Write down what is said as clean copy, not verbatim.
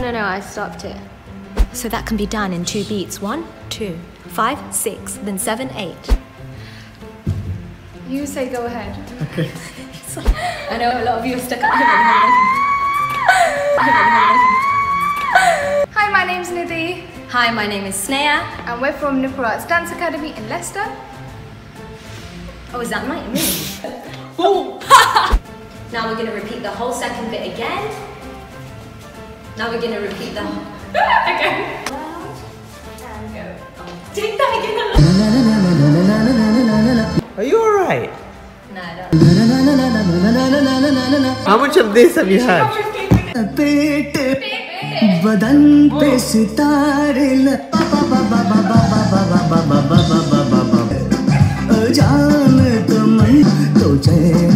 No, I stopped it. So that can be done in 2 beats. 1, 2, 5, 6, then 7, 8. You say go ahead. Okay. I know a lot of you are stuck at home. Hi, my name's Nidhi. Hi, my name is Sneya. And we're from Nupur Dance Academy in Leicester. Oh, is that me? Oh! Now we're going to repeat the whole second bit again. Now we're going to repeat the whole... Okay. And go. Take that again. Are you alright? No, I don't. How much of this have you had? बदन पे सितारे जान तो मन तो चैन